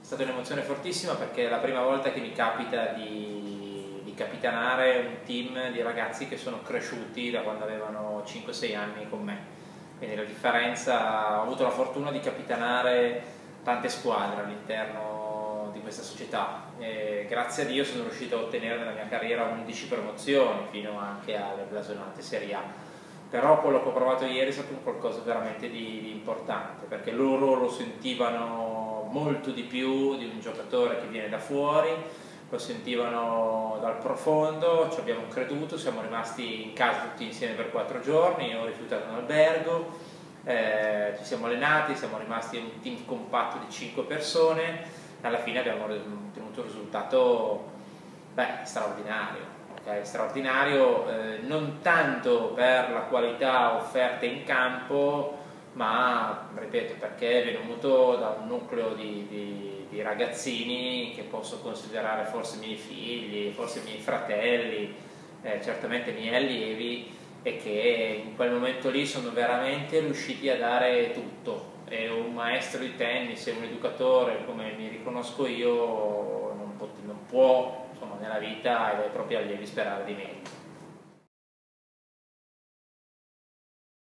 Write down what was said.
stata un'emozione fortissima perché è la prima volta che mi capita di capitanare un team di ragazzi che sono cresciuti da quando avevano 5-6 anni con me. Quindi la differenza, ho avuto la fortuna di capitanare tante squadre all'interno di questa società e grazie a Dio sono riuscito a ottenere nella mia carriera 11 promozioni fino anche alle blasonate Serie A. Però quello che ho provato ieri è stato un qualcosa veramente di importante, perché loro lo sentivano molto di più di un giocatore che viene da fuori, lo sentivano dal profondo, ci abbiamo creduto, siamo rimasti in casa tutti insieme per 4 giorni, ho rifiutato un albergo, ci siamo allenati, siamo rimasti un team compatto di 5 persone, alla fine abbiamo ottenuto un risultato straordinario. Straordinario, non tanto per la qualità offerte in campo, ma ripeto perché è venuto da un nucleo di ragazzini che posso considerare forse miei figli, forse miei fratelli, certamente miei allievi, e che in quel momento lì sono veramente riusciti a dare tutto. E un maestro di tennis e un educatore come mi riconosco io non può insomma, nella vita e dai propri allievi sperare di meglio.